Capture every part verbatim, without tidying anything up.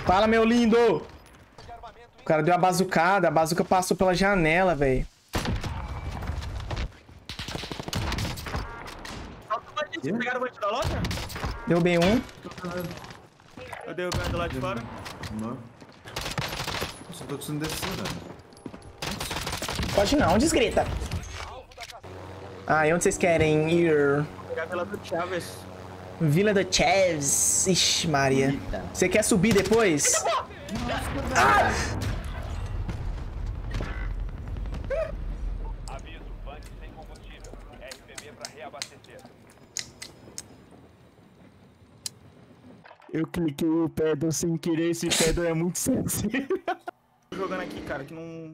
Fala, meu lindo! O cara deu uma bazucada. A bazuca passou pela janela, velho. Vocês pegaram o bandido da loja? Deu bem um. Eu dei o bandido lá de fora. Não. Nossa, eu tô conseguindo descer, velho. Pode não, desgrita. Ah, e onde vocês querem ir? Pegar pela do Chaves. Vila do Chaves. Ixi, Maria. Você quer subir depois? Ah! Aviso, banco sem combustível. R P B para reabastecer. Eu cliquei o pedal sem querer, esse pedal é muito sensível. Tô jogando aqui, cara, que não...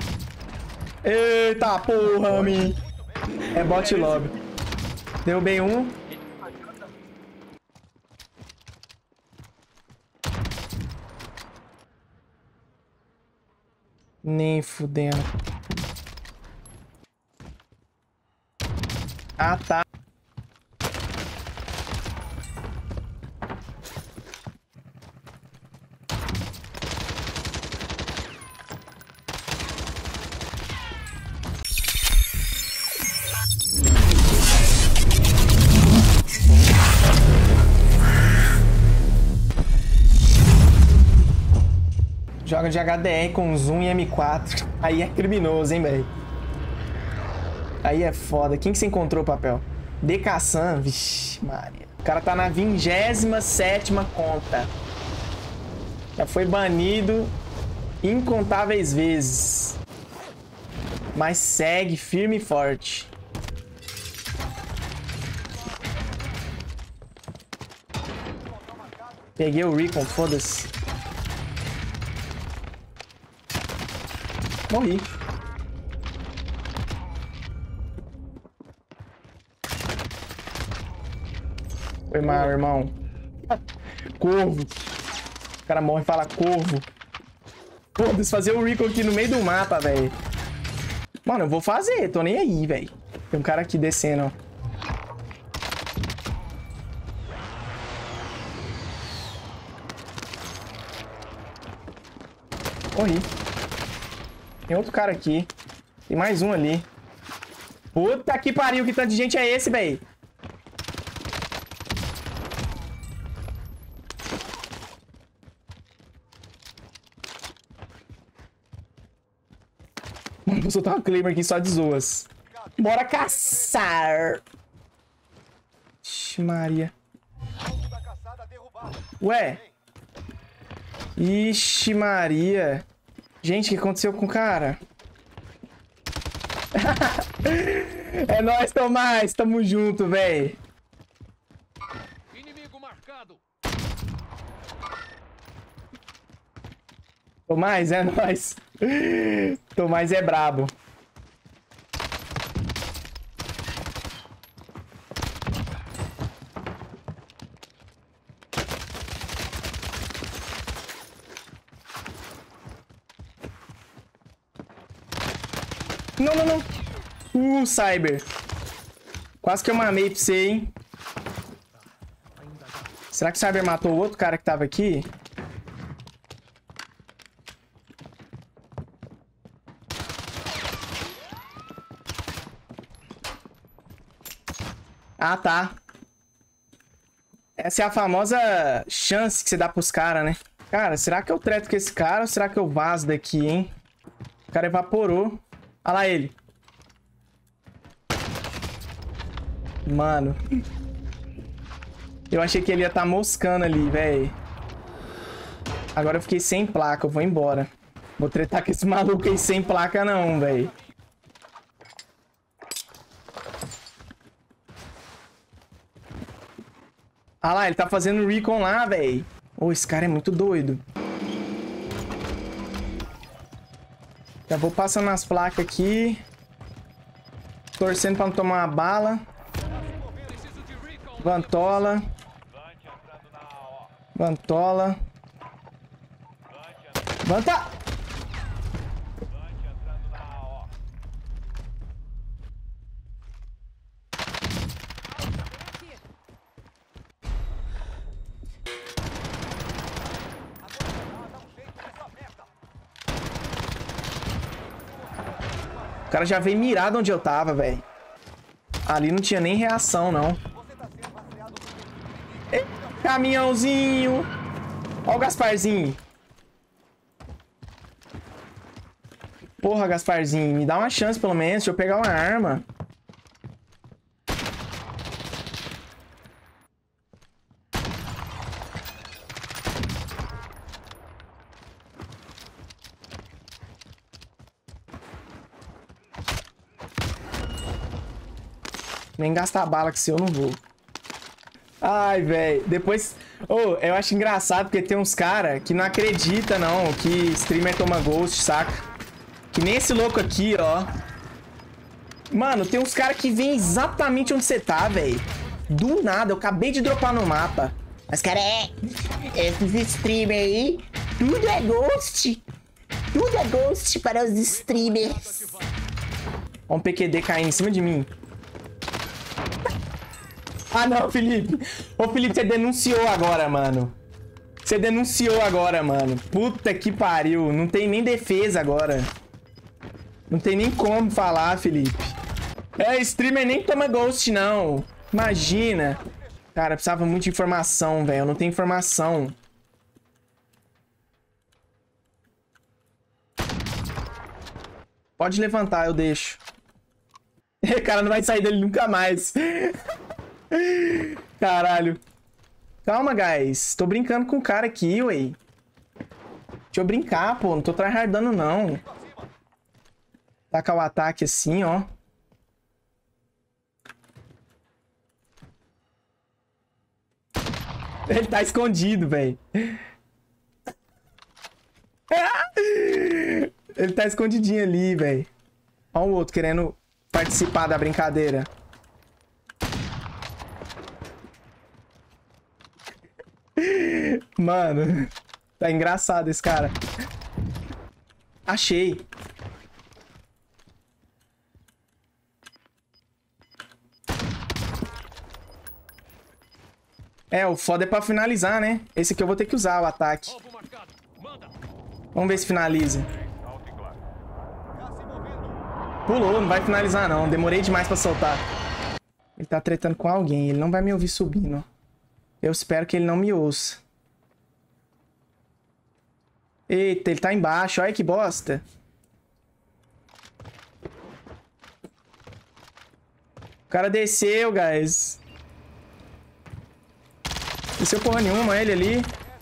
Eita porra, mi. É bot lobby. Deu bem um. Nem fudendo. Ah, tá. Joga de H D R com zoom e M quatro. Aí é criminoso, hein, velho? Aí é foda. Quem que você encontrou, papel? D K Sam? Vixe, Maria. O cara tá na vigésima sétima conta. Já foi banido incontáveis vezes. Mas segue firme e forte. Peguei o Recon, foda-se. Morri. Foi mal, irmão. Corvo. O cara morre e fala corvo. Foda-se, fazer o Recon aqui no meio do mapa, velho. Mano, eu vou fazer. Tô nem aí, velho. Tem um cara aqui descendo, ó. Morri. Tem outro cara aqui. Tem mais um ali. Puta que pariu, que tanto de gente é esse, véi? Mano, vou soltar um claimer aqui só de zoas. Bora caçar. Ixi, Maria. Ué. Ixi, Maria. Gente, o que aconteceu com o cara? É nóis, Tomás. Tamo junto, véi. Inimigo marcado. Tomás, é nóis. Tomás é brabo. Não, não, não. Uh, Cyber. Quase que eu mamei pra você, hein? Será que o Cyber matou o outro cara que tava aqui? Ah, tá. Essa é a famosa chance que você dá pros caras, né? Cara, será que eu treto com esse cara ou será que eu vazo daqui, hein? O cara evaporou. Olha lá ele. Mano. Eu achei que ele ia estar moscando ali, velho. Agora eu fiquei sem placa. Eu vou embora. Vou tretar com esse maluco aí sem placa não, velho. Olha lá, ele tá fazendo recon lá, velho. Ô, esse cara é muito doido. Já vou passando as placas aqui. Torcendo pra não tomar uma bala. Vantola. Vantola. Vanta! cara já veio mirado onde eu tava, velho. Ali não tinha nem reação, não. Ei, caminhãozinho. Ó o Gasparzinho. Porra, Gasparzinho, me dá uma chance pelo menos. Deixa eu pegar uma arma. Nem gastar bala que se eu não vou. Ai, velho. Depois... Oh, eu acho engraçado porque tem uns caras que não acreditam, não, que streamer toma ghost, saca? Que nem esse louco aqui, ó. Mano, tem uns caras que vêm exatamente onde você tá, velho. Do nada. Eu acabei de dropar no mapa. Mas, cara, é... Esses streamers aí... Tudo é ghost. Tudo é ghost para os streamers. Ó um P Q D caindo em cima de mim. Ah, não, Felipe. Ô, Felipe, você denunciou agora, mano. Você denunciou agora, mano. Puta que pariu. Não tem nem defesa agora. Não tem nem como falar, Felipe. É, streamer nem toma ghost, não. Imagina. Cara, precisava muito de informação, velho. Eu não tenho informação. Pode levantar, eu deixo. O cara não vai sair dele nunca mais. Caralho. Calma, guys. Tô brincando com o cara aqui, ué. Deixa eu brincar, pô. Não tô tryhardando, não. Tacar o ataque assim, ó. Ele tá escondido, velho. Ele tá escondidinho ali, velho. Ó o outro querendo participar da brincadeira. Mano, tá engraçado esse cara. Achei. É, o foda é pra finalizar, né? Esse aqui eu vou ter que usar o ataque. Vamos ver se finaliza. Pulou, não vai finalizar não. Demorei demais pra soltar. Ele tá tretando com alguém. Ele não vai me ouvir subindo. Eu espero que ele não me ouça. Eita, ele tá embaixo. Olha que bosta. O cara desceu, guys. Desceu porra nenhuma, ele ali.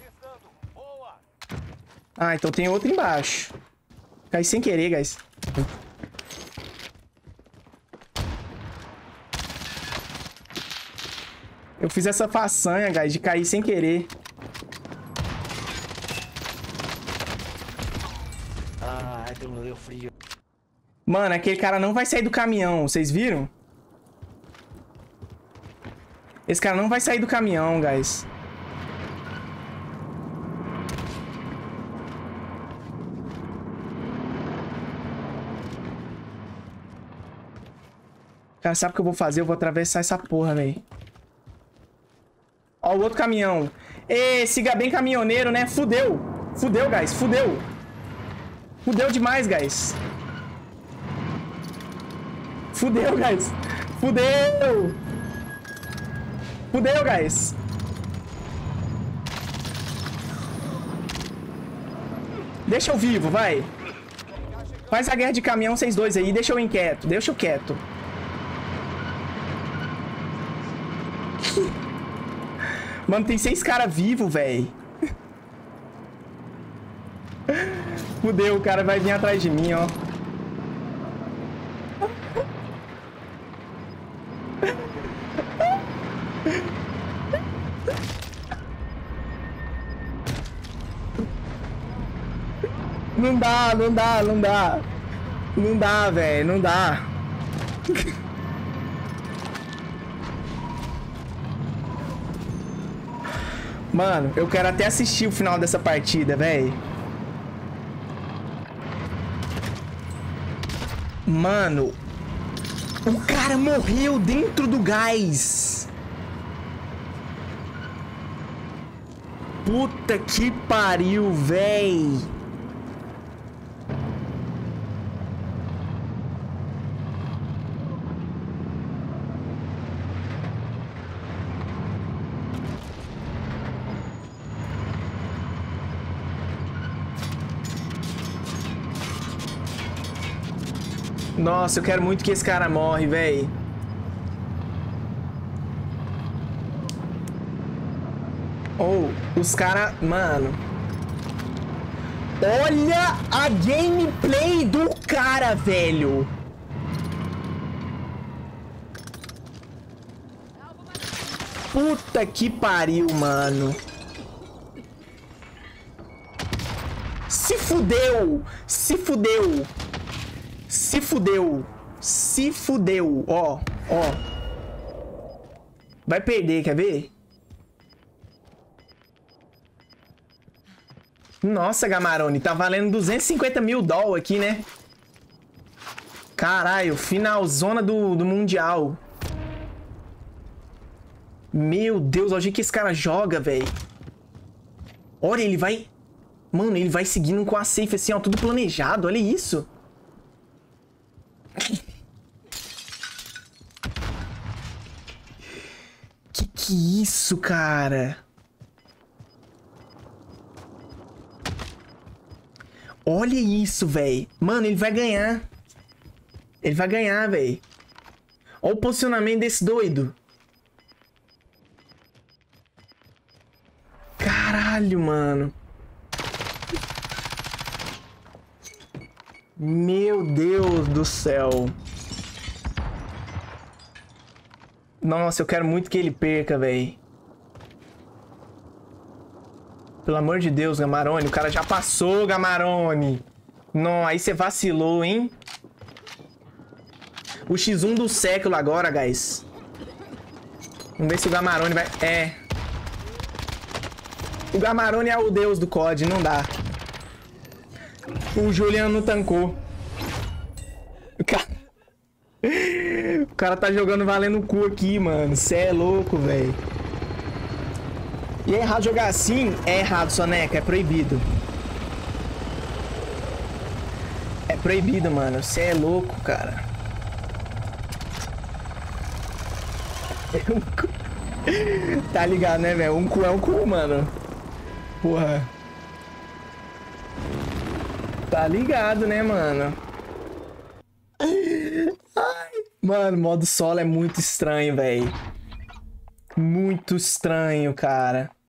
Ah, então tem outro embaixo. Cai sem querer, guys. Eu fiz essa façanha, guys, de cair sem querer. Ah, aquilo deu frio. Mano, aquele cara não vai sair do caminhão, vocês viram? Esse cara não vai sair do caminhão, guys. Cara, sabe o que eu vou fazer? Eu vou atravessar essa porra, velho. Ó, o outro caminhão. Ê, siga bem caminhoneiro, né? Fudeu. Fudeu, guys. Fudeu. Fudeu demais, guys. Fudeu, guys. Fudeu. Fudeu, guys. Deixa eu vivo, vai. Faz a guerra de caminhão, vocês dois aí. Deixa eu inquieto. Deixa eu quieto. Mano, tem seis caras vivos, velho. Fudeu, o cara vai vir atrás de mim, ó. Não dá, não dá, não dá. Não dá, velho, não dá. Mano, eu quero até assistir o final dessa partida, velho. Mano, o cara morreu dentro do gás. Puta que pariu, véi. Nossa, eu quero muito que esse cara morre, véi. Ou, oh, os caras... Mano... Olha a gameplay do cara, velho. Puta que pariu, mano. Se fudeu. Se fudeu. Se fudeu. Se fudeu. Ó, ó. Vai perder, quer ver? Nossa, Gamarone, tá valendo duzentos e cinquenta mil dólares aqui, né? Caralho, finalzona do, do Mundial. Meu Deus, olha o jeito que esse cara joga, velho. Olha, ele vai... Mano, ele vai seguindo com a safe assim, ó, tudo planejado, olha isso. Que que isso, cara? Olha isso, velho. Mano, ele vai ganhar. Ele vai ganhar, velho. Olha o posicionamento desse doido. Caralho, mano. Meu Deus do céu. Nossa, eu quero muito que ele perca, velho. Pelo amor de Deus, Gamarone. O cara já passou, Gamarone. Não, aí você vacilou, hein? O X um do século agora, guys. Vamos ver se o Gamarone vai... É. O Gamarone é o deus do C O D, não dá. O Juliano não tancou. O cara... O cara tá jogando valendo o cu aqui, mano. Cê é louco, velho. E é errado jogar assim? É errado, Soneca. É proibido. É proibido, mano. Você é louco, cara. Tá ligado, né, velho? Um cu é um cu, mano. Porra. Tá ligado, né, mano? Ai. Mano, modo solo é muito estranho, velho. Muito estranho, cara.